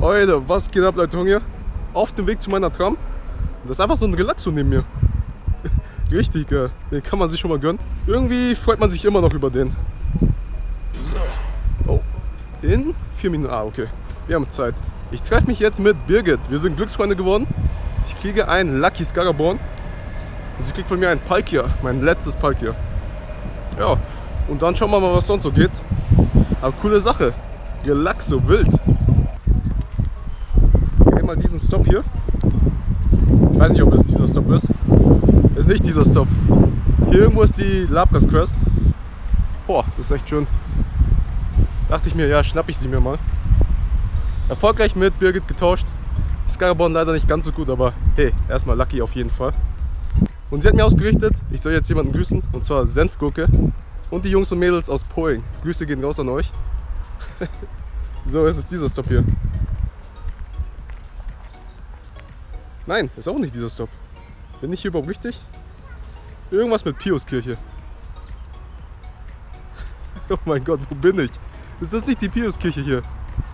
Leute, was geht ab, Leute, hier? Auf dem Weg zu meiner Tram. Das ist einfach so ein Relaxo neben mir. Richtig geil. Den kann man sich schon mal gönnen. Irgendwie freut man sich immer noch über den. So. Oh. In 4 Minuten. Ah, okay. Wir haben Zeit. Ich treffe mich jetzt mit Birgit. Wir sind Glücksfreunde geworden. Ich kriege einen Lucky Scaraborn. Und sie kriegt von mir einen Palkia. Mein letztes Palkia. Ja. Und dann schauen wir mal, was sonst so geht. Aber coole Sache. Relaxo, wild. Mal diesen Stop hier. Ich weiß nicht, ob es dieser Stop ist. Ist nicht dieser Stop. Hier irgendwo ist die Lapras Crest. Boah, das ist echt schön. Dachte ich mir, ja, schnapp ich sie mir mal. Erfolgreich mit Birgit getauscht. Scaraborn leider nicht ganz so gut, aber hey, erstmal Lucky auf jeden Fall. Und sie hat mir ausgerichtet, ich soll jetzt jemanden grüßen, und zwar Senfgurke und die Jungs und Mädels aus Poing. Grüße gehen raus an euch. So ist es dieser Stop hier. Nein, ist auch nicht dieser Stop. Bin ich hier überhaupt richtig? Irgendwas mit Piuskirche. Oh mein Gott, wo bin ich? Ist das nicht die Piuskirche hier?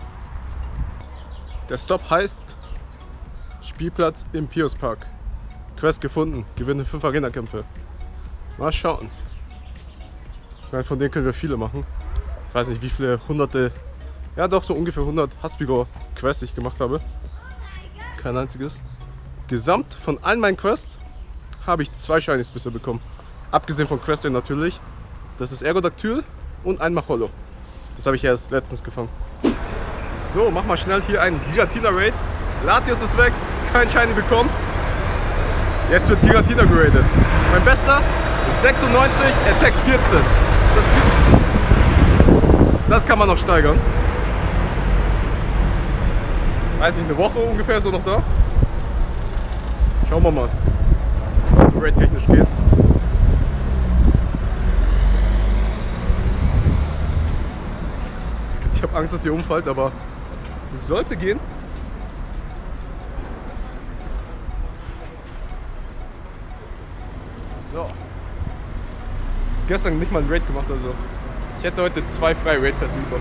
Der Stop heißt Spielplatz im Piuspark. Quest gefunden, gewinne 5 Arena-Kämpfe. Mal schauen. Ich meine, von denen können wir viele machen. Ich weiß nicht, wie viele hunderte, ja doch so ungefähr 100 Haspigor-Quests ich gemacht habe. Kein einziges. Gesamt von allen meinen Quests habe ich 2 Shinies bisher bekommen. Abgesehen von Questen natürlich. Das ist Ergodactyl und ein Machollo. Das habe ich erst letztens gefangen. So, mach mal schnell hier einen Giratina Raid. Latios ist weg, kein Shiny bekommen. Jetzt wird Giratina geradet. Mein bester ist 96, Attack 14. Das kann man noch steigern. Weiß nicht, eine Woche ungefähr ist er noch da. Schauen wir mal, was so raid-technisch geht. Ich habe Angst, dass ihr umfällt, aber es sollte gehen. So. Gestern nicht mal ein Raid gemacht, also ich hätte heute 2 freie Raid-Pässe über.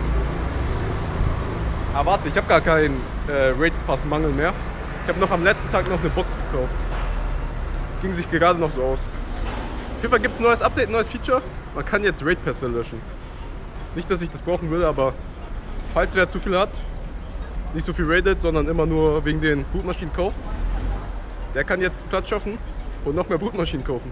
Aber warte, ich habe gar keinen Raid-Pass-Mangel mehr. Ich habe noch am letzten Tag noch eine Box gekauft. Ging sich gerade noch so aus. Auf jeden Fall gibt es ein neues Update, ein neues Feature. Man kann jetzt Raid-Pässe löschen. Nicht, dass ich das brauchen würde, aber falls wer zu viel hat, nicht so viel raidet, sondern immer nur wegen den Bootmaschinen kauft, der kann jetzt Platz schaffen und noch mehr Bootmaschinen kaufen.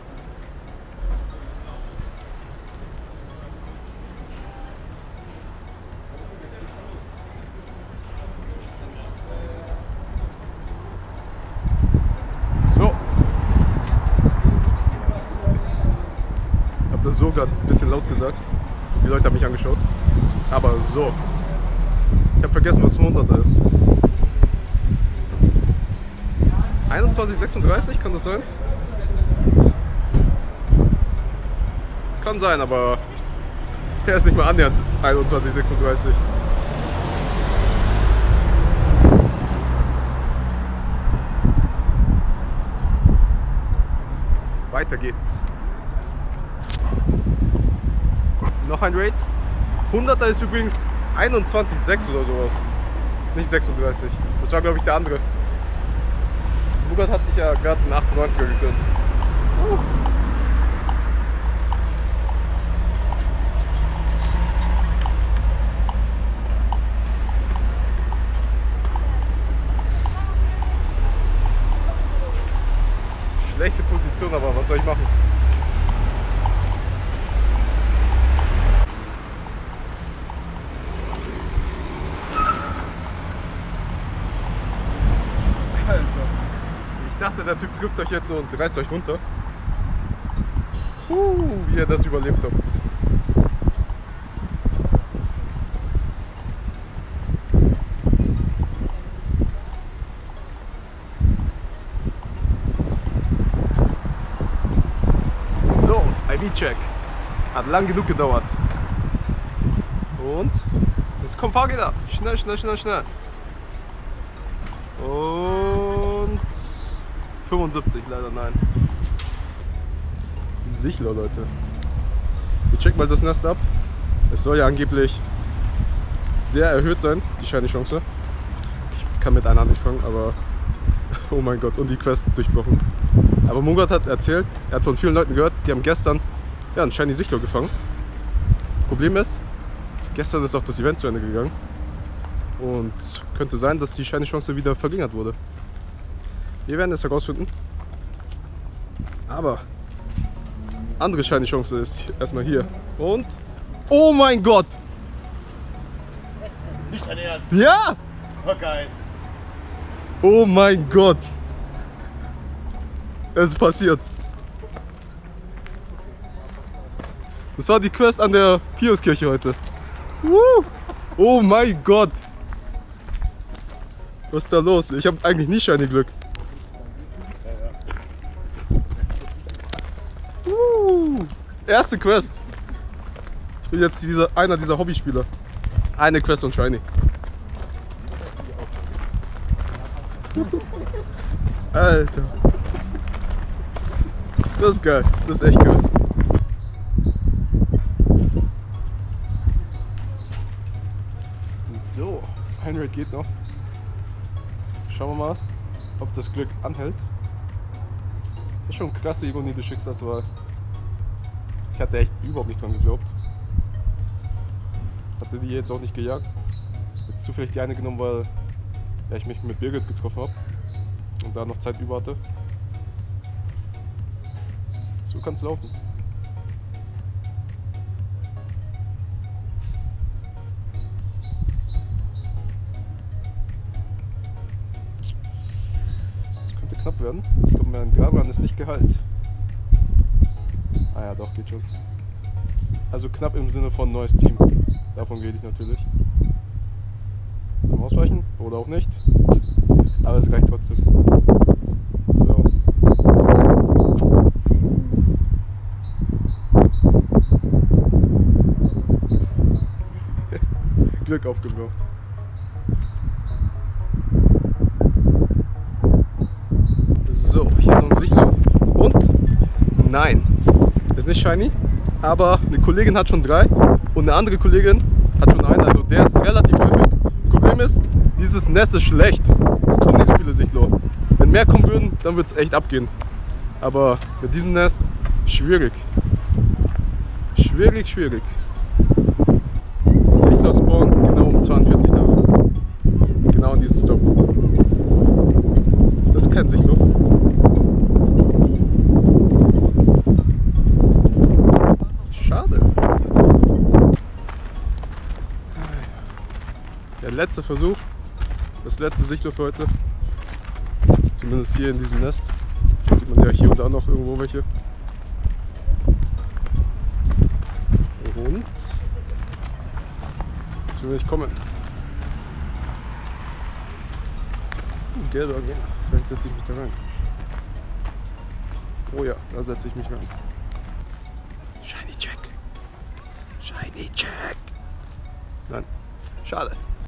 So gerade ein bisschen laut gesagt. Die Leute haben mich angeschaut. Aber so. Ich habe vergessen, was 100er ist. 21,36, kann das sein? Kann sein, aber er ist nicht mal annähernd 21,36. Weiter geht's. Noch ein Raid. 100er ist übrigens 21,6 oder sowas. Nicht 36. Das war, glaube ich, der andere. Mugat hat sich ja gerade einen 98er gegönnt. Schlechte Position, aber was soll ich machen? Ich dachte, der Typ trifft euch jetzt und reißt euch runter. Wie ihr das überlebt habt. So, IV-Check. Hat lang genug gedauert. Und jetzt kommt Fahrräder. Schnell, schnell, schnell, schnell. Und 75, leider nein. Sichler, Leute. Wir checken mal das Nest ab. Es soll ja angeblich sehr erhöht sein, die Shiny-Chance. Ich kann mit einer anfangen, aber oh mein Gott, und die Quest durchbrochen. Aber Murat hat erzählt, er hat von vielen Leuten gehört, die haben gestern einen Shiny Sichlo gefangen. Problem ist, gestern ist auch das Event zu Ende gegangen und könnte sein, dass die Shiny Chance wieder verringert wurde. Wir werden es herausfinden. Aber andere Shiny Chance ist erstmal hier. Und oh mein Gott! Nicht dein Ernst? Ja! Oh, geil. Oh mein Gott! Es ist passiert. Das war die Quest an der Piuskirche heute. Oh mein Gott! Was ist da los? Ich habe eigentlich nie Shiny Glück. Erste Quest. Ich bin jetzt einer dieser Hobbyspieler. Eine Quest und Shiny. Alter. Das ist geil. Das ist echt geil. So, ein Raid geht noch. Schauen wir mal, ob das Glück anhält. Das ist schon eine krasse Ironie des Schicksals, weil ich hatte echt überhaupt nicht dran geglaubt. Hatte die jetzt auch nicht gejagt. Jetzt zufällig die eine genommen, weil ja, ich mich mit Birgit getroffen habe und da noch Zeit über hatte. So kann es laufen. Das könnte knapp werden. Ich glaube, mein Graban ist nicht geheilt. Ah ja, doch, geht schon. Also knapp im Sinne von neues Team. Davon rede ich natürlich. Ausweichen oder auch nicht. Aber es reicht trotzdem. So. Glück aufgebraucht. So, hier ist ein Sichler. Und nein, ist nicht shiny, aber eine Kollegin hat schon 3 und eine andere Kollegin hat schon einen, also der ist relativ häufig. Problem ist, dieses Nest ist schlecht. Es kommen nicht so viele Sichlo. Wenn mehr kommen würden, dann würde es echt abgehen. Aber mit diesem Nest, schwierig. Schwierig, schwierig. Sichlo spawnen genau um 42 nach. Genau in diesem Stop. Das ist kein Sichlo. Schade. Der letzte Versuch. Das letzte Sichlo für heute. Zumindest hier in diesem Nest. Jetzt sieht man ja hier und da noch irgendwo welche. Und das will nicht kommen. Gelber, ja. Vielleicht setze ich mich da rein. Oh ja, da setze ich mich rein. Shiny Check. Shiny Check. Nein, schade.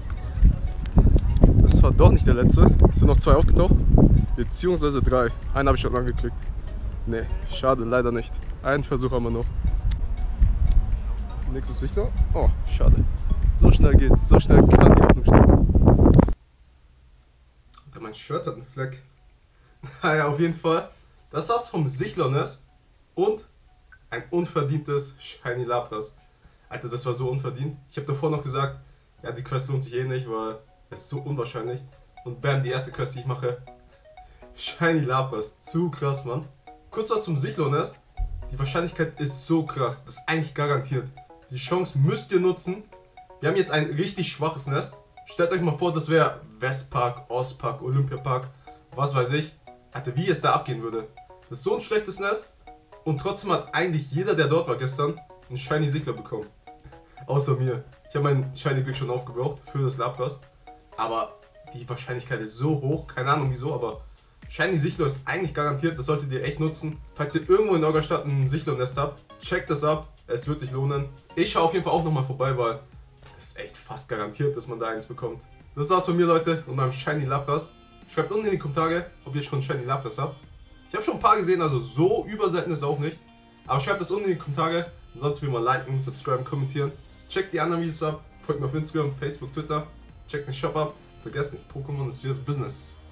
Das war doch nicht der letzte. Es sind noch 2 aufgetaucht. Beziehungsweise 3. Einen habe ich schon angeklickt. Ne, schade, leider nicht. Einen Versuch haben wir noch. Nächstes Sichtler. Oh, schade. So schnell geht's. So schnell kann die Hoffnung sterben. Mein Shirt hat einen Fleck. Naja, auf jeden Fall. Das war's vom Sichler-Nest. Und ein unverdientes Shiny Lapras. Alter, das war so unverdient. Ich habe davor noch gesagt, ja, die Quest lohnt sich eh nicht, weil es ist so unwahrscheinlich. Und bam, die erste Quest, die ich mache. Shiny Lapras. Zu krass, Mann. Kurz was zum Sichler-Nest. Die Wahrscheinlichkeit ist so krass. Das ist eigentlich garantiert. Die Chance müsst ihr nutzen. Wir haben jetzt ein richtig schwaches Nest. Stellt euch mal vor, das wäre Westpark, Ostpark, Olympiapark, was weiß ich. Alter, wie es da abgehen würde. Das ist so ein schlechtes Nest. Und trotzdem hat eigentlich jeder, der dort war gestern, einen Shiny Sichler bekommen. Außer mir. Ich habe mein Shiny Glück schon aufgebraucht für das Lapras. Aber die Wahrscheinlichkeit ist so hoch. Keine Ahnung wieso, aber Shiny Sichler ist eigentlich garantiert. Das solltet ihr echt nutzen. Falls ihr irgendwo in eurer Stadt ein Sichler-Nest habt, checkt das ab. Es wird sich lohnen. Ich schaue auf jeden Fall auch nochmal vorbei, weil das ist echt fast garantiert, dass man da eins bekommt. Das war's von mir, Leute, und meinem Shiny Lapras. Schreibt unten in die Kommentare, ob ihr schon Shiny Lapras habt. Ich habe schon ein paar gesehen, also so überselten ist es auch nicht. Aber schreibt das unten in die Kommentare. Ansonsten wie immer liken, subscriben, kommentieren. Checkt die anderen Videos ab. Folgt mir auf Instagram, Facebook, Twitter. Checkt den Shop ab. vergessen, Pokémon ist hier das Business.